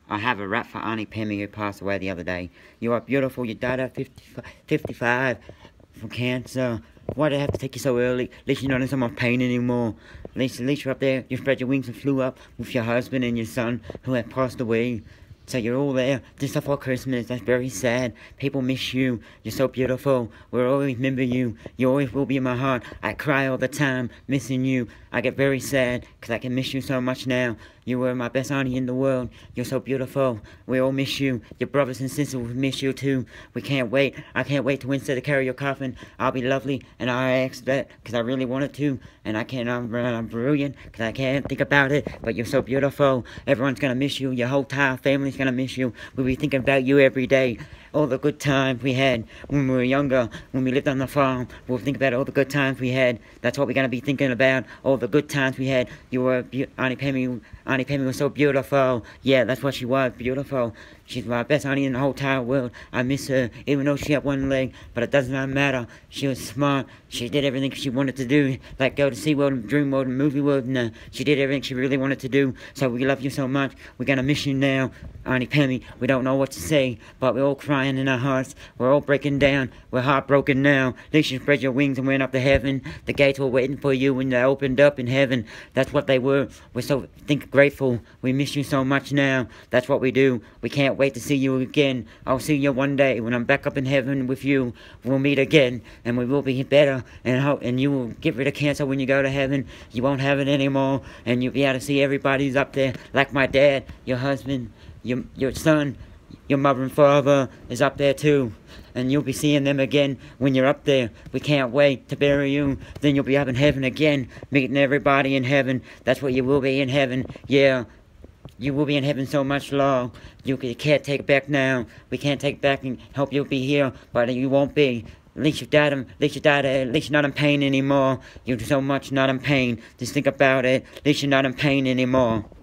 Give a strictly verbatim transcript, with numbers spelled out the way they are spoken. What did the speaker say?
I have a rap for Auntie Pammy who passed away the other day. You are beautiful. You died at fifty-five from cancer. Why did it have to take you so early? At least you're not in so much pain anymore. At least, at least you're up there. You spread your wings and flew up with your husband and your son who have passed away. So you're all there just before Christmas. That's very sad. People miss you. You're so beautiful. We'll always remember you. You always will be in my heart. I cry all the time missing you. I get very sad because I can miss you so much now. You were my best auntie in the world. You're so beautiful. We all miss you. Your brothers and sisters will miss you too. We can't wait. I can't wait to Wednesday to carry your coffin. I'll be lovely, and I asked that because I really wanted to, and I can't. I'm, I'm brilliant because I can't think about it. But you're so beautiful. Everyone's gonna miss you. Your whole entire family's gonna miss you. We'll be thinking about you every day. All the good times we had when we were younger, when we lived on the farm. We'll think about all the good times we had. That's what we're going to be thinking about, all the good times we had. You were, Auntie Pammy, Auntie Pammy was so beautiful. Yeah, that's what she was, beautiful. She's my best auntie in the whole entire world. I miss her, even though she had one leg, but it does not matter. She was smart. She did everything she wanted to do, like go to SeaWorld and Dream World and Movie World, and uh, she did everything she really wanted to do. So we love you so much. We're going to miss you now, Auntie Pammy. We don't know what to say, but we're all crying in our hearts. We're all breaking down. We're heartbroken now. At least you spread your wings and went up to heaven. The gates were waiting for you when they opened up in heaven. That's what they were. We're so think grateful. We miss you so much now. That's what we do. We can't wait to see you again. I'll see you one day when I'm back up in heaven with you. We'll meet again, and we will be better. And hope, and you will get rid of cancer when you go to heaven. You won't have it anymore, and you'll be able to see everybody's up there, like my dad, your husband, your your son, your mother and father is up there too. And you'll be seeing them again when you're up there. We can't wait to bury you. Then you'll be up in heaven again, meeting everybody in heaven. That's what you will be in heaven. Yeah. You will be in heaven so much long. You can't take it back now. We can't take it back and hope you'll be here, but you won't be. At least you died. At least you died. At least you're not in pain anymore. You're so much not in pain. Just think about it. At least you're not in pain anymore.